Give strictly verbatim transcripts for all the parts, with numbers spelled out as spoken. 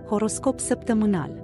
Horoscop săptămânal.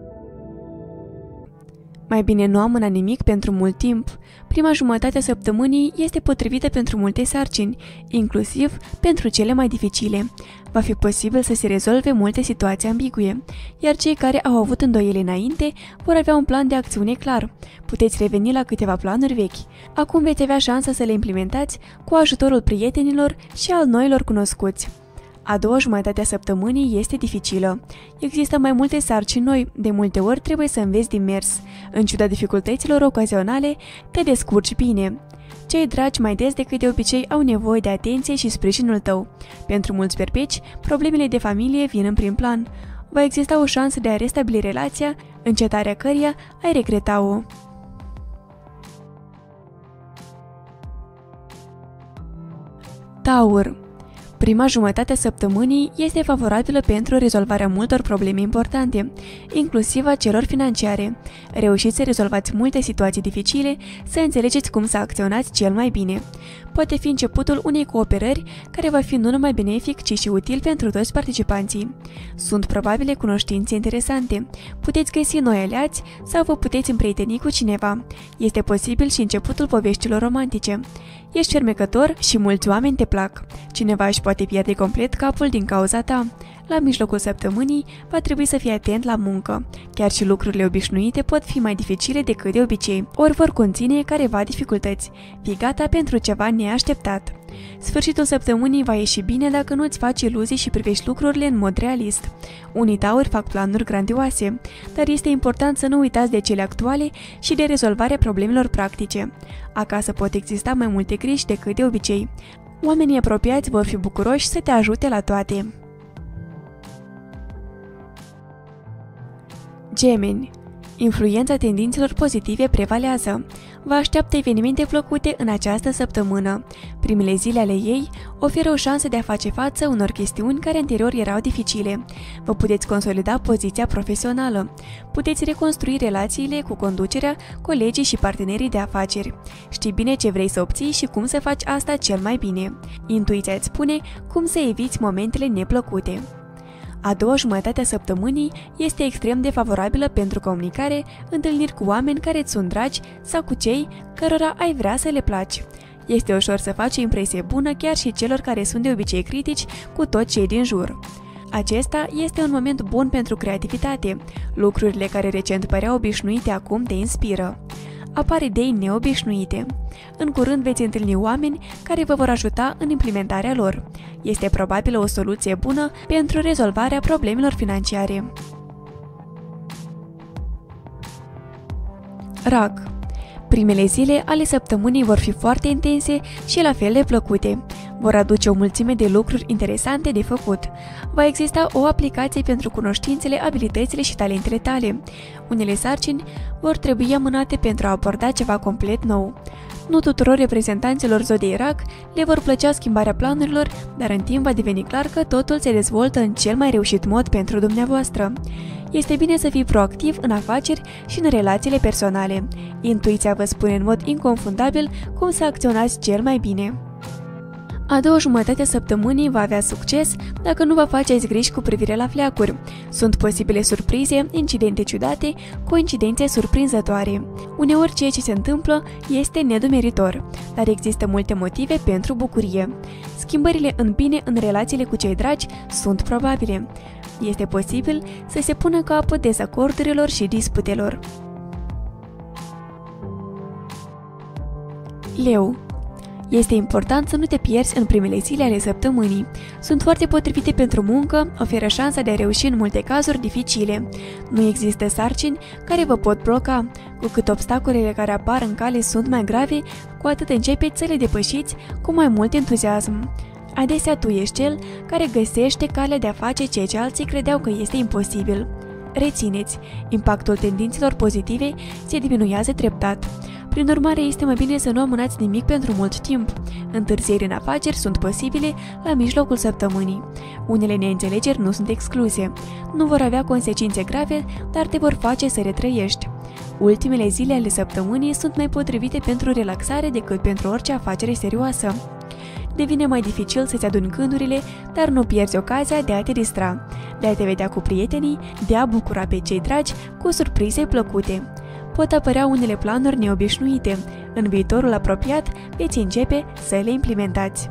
Mai bine nu amâna nimic pentru mult timp. Prima jumătate a săptămânii este potrivită pentru multe sarcini, inclusiv pentru cele mai dificile. Va fi posibil să se rezolve multe situații ambigue, iar cei care au avut îndoieli înainte vor avea un plan de acțiune clar. Puteți reveni la câteva planuri vechi. Acum veți avea șansa să le implementați cu ajutorul prietenilor și al noilor cunoscuți. A doua jumătate a săptămânii este dificilă. Există mai multe sarcini noi, de multe ori trebuie să înveți din mers. În ciuda dificultăților ocazionale, te descurci bine. Cei dragi mai des decât de obicei au nevoie de atenție și sprijinul tău. Pentru mulți perpeci, problemele de familie vin în prim plan. Va exista o șansă de a restabili relația, încetarea căreia ai regreta-o. Taur. Prima jumătate a săptămânii este favorabilă pentru rezolvarea multor probleme importante, inclusiv a celor financiare. Reușiți să rezolvați multe situații dificile, să înțelegeți cum să acționați cel mai bine. Poate fi începutul unei cooperări care va fi nu numai benefic, ci și util pentru toți participanții. Sunt probabile cunoștințe interesante. Puteți găsi noi aliați sau vă puteți împrieteni cu cineva. Este posibil și începutul poveștilor romantice. Ești fermecător și mulți oameni te plac. Cineva își poate pierde complet capul din cauza ta. La mijlocul săptămânii va trebui să fii atent la muncă. Chiar și lucrurile obișnuite pot fi mai dificile decât de obicei, ori vor conține careva dificultăți. Fii gata pentru ceva neașteptat. Sfârșitul săptămânii va ieși bine dacă nu îți faci iluzii și privești lucrurile în mod realist. Unii tauri fac planuri grandioase, dar este important să nu uitați de cele actuale și de rezolvarea problemelor practice. Acasă pot exista mai multe griji decât de obicei. Oamenii apropiați vor fi bucuroși să te ajute la toate. Gemeni. Influența tendințelor pozitive prevalează. Vă așteaptă evenimente plăcute în această săptămână. Primele zile ale ei oferă o șansă de a face față unor chestiuni care anterior erau dificile. Vă puteți consolida poziția profesională. Puteți reconstrui relațiile cu conducerea, colegii și partenerii de afaceri. Știi bine ce vrei să obții și cum să faci asta cel mai bine. Intuiția îți spune cum să eviți momentele neplăcute. A doua jumătate a săptămânii este extrem de favorabilă pentru comunicare, întâlniri cu oameni care îți sunt dragi sau cu cei cărora ai vrea să le placi. Este ușor să faci o impresie bună chiar și celor care sunt de obicei critici cu toți cei din jur. Acesta este un moment bun pentru creativitate. Lucrurile care recent păreau obișnuite acum te inspiră. Apar idei neobișnuite. În curând veți întâlni oameni care vă vor ajuta în implementarea lor. Este probabil o soluție bună pentru rezolvarea problemelor financiare. Rak. Primele zile ale săptămânii vor fi foarte intense și la fel de plăcute. Vor aduce o mulțime de lucruri interesante de făcut. Va exista o aplicație pentru cunoștințele, abilitățile și talentele tale. Unele sarcini vor trebui amânate pentru a aborda ceva complet nou. Nu tuturor reprezentanților zodiei Rak le vor plăcea schimbarea planurilor, dar în timp va deveni clar că totul se dezvoltă în cel mai reușit mod pentru dumneavoastră. Este bine să fii proactiv în afaceri și în relațiile personale. Intuiția vă spune în mod inconfundabil cum să acționați cel mai bine. A doua jumătate a săptămânii va avea succes dacă nu vă faceți griji cu privire la fleacuri. Sunt posibile surprize, incidente ciudate, coincidențe surprinzătoare. Uneori ceea ce se întâmplă este nedumeritor, dar există multe motive pentru bucurie. Schimbările în bine în relațiile cu cei dragi sunt probabile. Este posibil să se pună capăt dezacordurilor și disputelor. Leu. Este important să nu te pierzi în primele zile ale săptămânii. Sunt foarte potrivite pentru muncă, oferă șansa de a reuși în multe cazuri dificile. Nu există sarcini care vă pot bloca. Cu cât obstacolele care apar în cale sunt mai grave, cu atât începeți să le depășiți cu mai mult entuziasm. Adesea tu ești cel care găsește calea de a face ceea ce alții credeau că este imposibil. Rețineți, impactul tendințelor pozitive se diminuează treptat. Prin urmare, este mai bine să nu amânați nimic pentru mult timp. Întârzieri în afaceri sunt posibile la mijlocul săptămânii. Unele neînțelegeri nu sunt excluse. Nu vor avea consecințe grave, dar te vor face să retrăiești. Ultimele zile ale săptămânii sunt mai potrivite pentru relaxare decât pentru orice afacere serioasă. devine mai dificil să-ți aduni gândurile, dar nu pierzi ocazia de a te distra, de a te vedea cu prietenii, de a bucura pe cei dragi cu surprize plăcute. Pot apărea unele planuri neobișnuite. În viitorul apropiat veți începe să le implementați.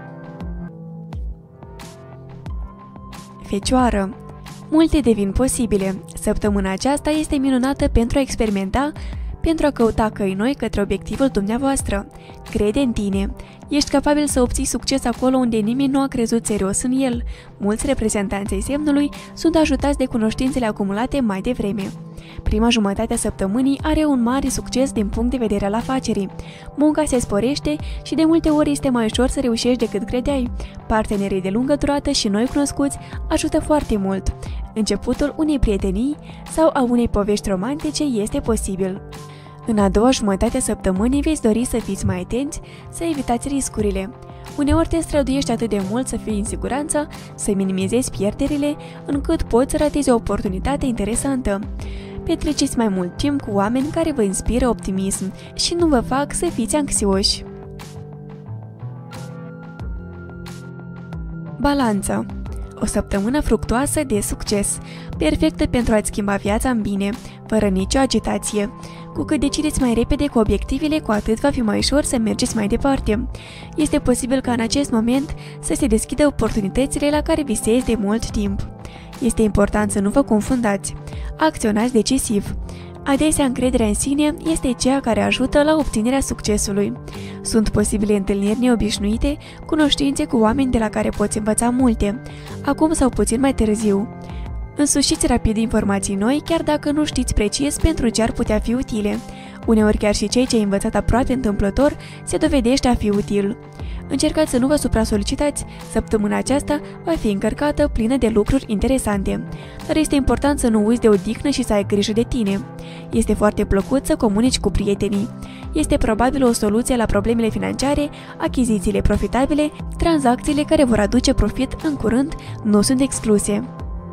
Fecioară. Multe devin posibile. Săptămâna aceasta este minunată pentru a experimenta, pentru a căuta căi noi către obiectivul dumneavoastră. Crede în tine. Ești capabil să obții succes acolo unde nimeni nu a crezut serios în el. Mulți reprezentanți ai semnului sunt ajutați de cunoștințele acumulate mai devreme. Prima jumătate a săptămânii are un mare succes din punct de vedere al afacerii. Munca se sporește și de multe ori este mai ușor să reușești decât credeai. Partenerii de lungă durată și noi cunoscuți ajută foarte mult. Începutul unei prietenii sau a unei povești romantice este posibil. În a doua jumătate a săptămânii veți dori să fiți mai atenți, să evitați riscurile. Uneori te străduiești atât de mult să fii în siguranță, să minimizezi pierderile, încât poți să ratezi o oportunitate interesantă. Petreceți mai mult timp cu oameni care vă inspiră optimism și nu vă fac să fiți anxioși. Balanță. O săptămână fructuoasă de succes, perfectă pentru a-ți schimba viața în bine, fără nicio agitație. Cu cât decideți mai repede cu obiectivele, cu atât va fi mai ușor să mergeți mai departe. Este posibil ca în acest moment să se deschidă oportunitățile la care visezi de mult timp. Este important să nu vă confundați. Acționați decisiv. Adesea, încrederea în sine este ceea care ajută la obținerea succesului. Sunt posibile întâlniri neobișnuite, cunoștințe cu oameni de la care poți învăța multe, acum sau puțin mai târziu. Însușiți rapid informații noi, chiar dacă nu știți precis pentru ce ar putea fi utile. Uneori chiar și ceea ce ai învățat aproape întâmplător se dovedește a fi util. Încercați să nu vă supra-solicitați, săptămâna aceasta va fi încărcată, plină de lucruri interesante. Dar este important să nu uiți de odihnă și să ai grijă de tine. Este foarte plăcut să comunici cu prietenii. Este probabil o soluție la problemele financiare, achizițiile profitabile, tranzacțiile care vor aduce profit în curând nu sunt excluse.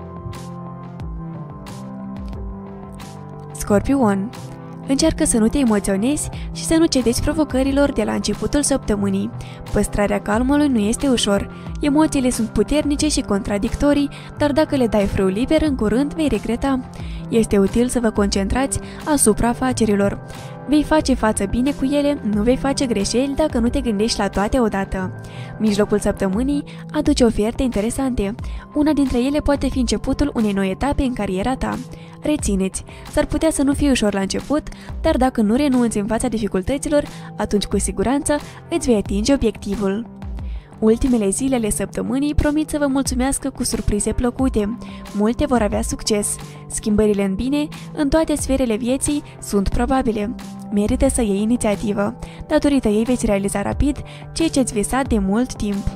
Scorpion. Încearcă să nu te emoționezi și să nu cedezi provocărilor de la începutul săptămânii. Păstrarea calmului nu este ușor. Emoțiile sunt puternice și contradictorii, dar dacă le dai frâu liber, în curând vei regreta. Este util să vă concentrați asupra afacerilor. Vei face față bine cu ele, nu vei face greșeli dacă nu te gândești la toate odată. Mijlocul săptămânii aduce oferte interesante. Una dintre ele poate fi începutul unei noi etape în cariera ta. Rețineți, s-ar putea să nu fie ușor la început, dar dacă nu renunți în fața dificultăților, atunci cu siguranță îți vei atinge obiectivul. Ultimele zile ale săptămânii promit să vă mulțumească cu surprize plăcute. Multe vor avea succes. Schimbările în bine, în toate sferele vieții, sunt probabile. Merită să iei inițiativă. Datorită ei veți realiza rapid ceea ce ați visat de mult timp.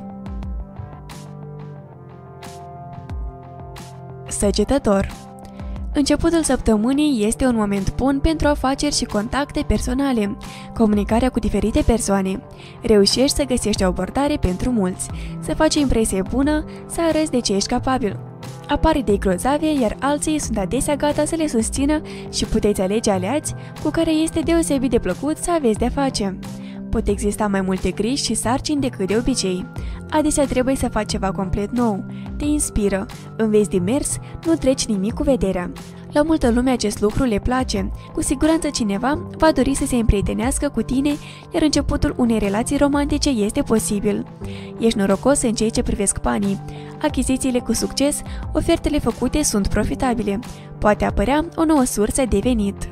Săgetător. Începutul săptămânii este un moment bun pentru afaceri și contacte personale, comunicarea cu diferite persoane. Reușești să găsești o abordare pentru mulți, să faci o impresie bună, să arăți de ce ești capabil. Apar idei grozave, iar alții sunt adesea gata să le susțină și puteți alege aliați cu care este deosebit de plăcut să aveți de-a face. Pot exista mai multe griji și sarcini decât de obicei. Adesea trebuie să faci ceva complet nou. Te inspiră, înveți din mers, nu treci nimic cu vederea. La multă lume acest lucru le place. Cu siguranță cineva va dori să se împrietenească cu tine, iar începutul unei relații romantice este posibil. Ești norocos în ceea ce privesc banii. Achizițiile cu succes, ofertele făcute sunt profitabile. Poate apărea o nouă sursă de venit.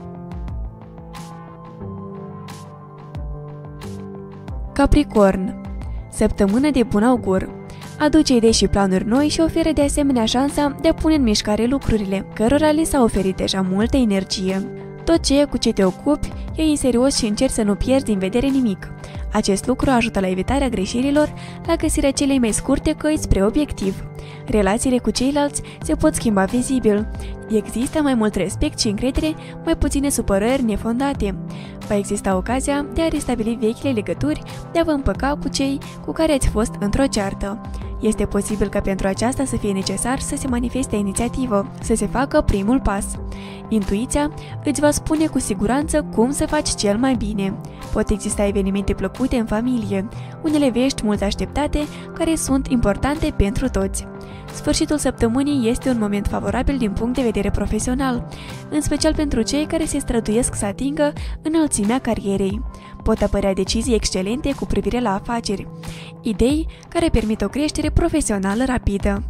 Capricorn. Săptămână de bun augur. Aduce idei și planuri noi și oferă de asemenea șansa de a pune în mișcare lucrurile, cărora li s-a oferit deja multă energie. Tot ceea cu ce te ocupi, iei în serios și încerci să nu pierzi din vedere nimic. Acest lucru ajută la evitarea greșelilor, la găsirea celei mai scurte căi spre obiectiv. Relațiile cu ceilalți se pot schimba vizibil. Există mai mult respect și încredere, mai puține supărări nefondate. Va exista ocazia de a restabili vechile legături, de a vă împăca cu cei cu care ați fost într-o ceartă. Este posibil ca pentru aceasta să fie necesar să se manifeste inițiativă, să se facă primul pas. Intuiția îți va spune cu siguranță cum să faci cel mai bine. Pot exista evenimente plăcute în familie, unele vești mult așteptate care sunt importante pentru toți. Sfârșitul săptămânii este un moment favorabil din punct de vedere profesional, în special pentru cei care se străduiesc să atingă înălțimea carierei. Pot apărea decizii excelente cu privire la afaceri, idei care permit o creștere profesională rapidă.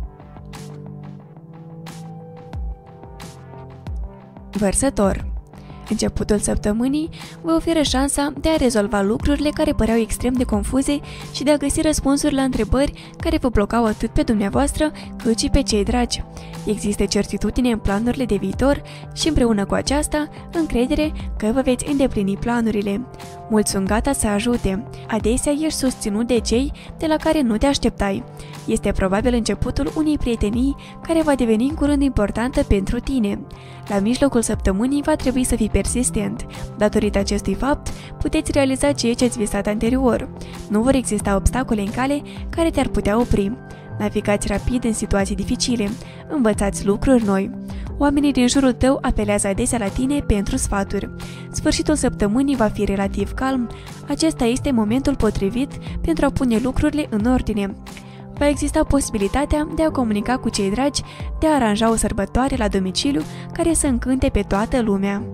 Vărsător. Începutul săptămânii vă oferă șansa de a rezolva lucrurile care păreau extrem de confuze și de a găsi răspunsuri la întrebări care vă blocau atât pe dumneavoastră cât și pe cei dragi. Există certitudine în planurile de viitor și împreună cu aceasta încredere că vă veți îndeplini planurile. Mulți sunt gata să ajute. Adesea ești susținut de cei de la care nu te așteptai. Este probabil începutul unei prietenii care va deveni în curând importantă pentru tine. La mijlocul săptămânii va trebui să fii persistent. Datorită acestui fapt, puteți realiza ceea ce ați visat anterior. Nu vor exista obstacole în cale care te-ar putea opri. Navigați rapid în situații dificile. Învățați lucruri noi. Oamenii din jurul tău apelează adesea la tine pentru sfaturi. Sfârșitul săptămânii va fi relativ calm. Acesta este momentul potrivit pentru a pune lucrurile în ordine. Va exista posibilitatea de a comunica cu cei dragi, de a aranja o sărbătoare la domiciliu care să încânte pe toată lumea.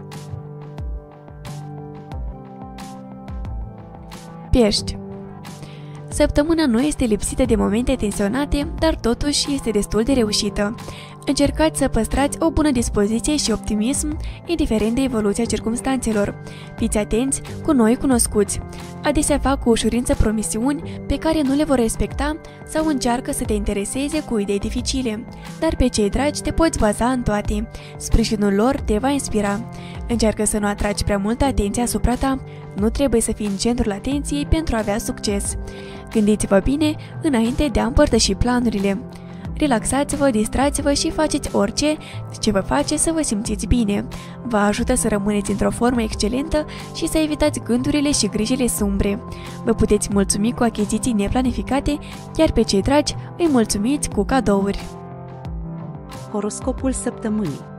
Pești. Săptămâna nu este lipsită de momente tensionate, dar totuși este destul de reușită. Încercați să păstrați o bună dispoziție și optimism, indiferent de evoluția circumstanțelor. Fiți atenți cu noi cunoscuți. Adesea fac cu ușurință promisiuni pe care nu le vor respecta sau încearcă să te intereseze cu idei dificile. Dar pe cei dragi te poți baza în toate. Sprijinul lor te va inspira. Încearcă să nu atragi prea multă atenție asupra ta. Nu trebuie să fii în centrul atenției pentru a avea succes. Gândiți-vă bine înainte de a împărtăși planurile. Relaxați-vă, distrați-vă și faceți orice ce vă face să vă simțiți bine. Vă ajută să rămâneți într-o formă excelentă și să evitați gândurile și grijile sumbre. Vă puteți mulțumi cu achiziții neplanificate, iar pe cei dragi îi mulțumiți cu cadouri. Horoscopul săptămânii.